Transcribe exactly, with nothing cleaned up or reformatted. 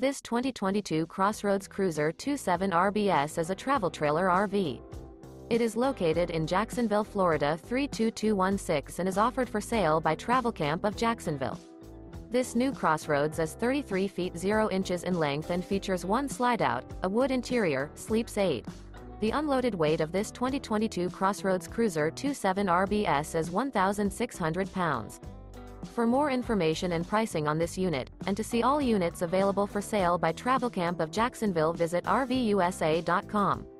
This twenty twenty-two CrossRoads Cruiser twenty-seven R B S is a travel trailer R V. It is located in Jacksonville, Florida three two two one six and is offered for sale by Travelcamp of Jacksonville. This new CrossRoads is thirty-three feet zero inches in length and features one slideout, a wood interior, sleeps eight. The unloaded weight of this twenty twenty-two CrossRoads Cruiser twenty-seven R B S is one thousand six hundred pounds. For more information and pricing on this unit, and to see all units available for sale by Travelcamp of Jacksonville, visit R V U S A dot com.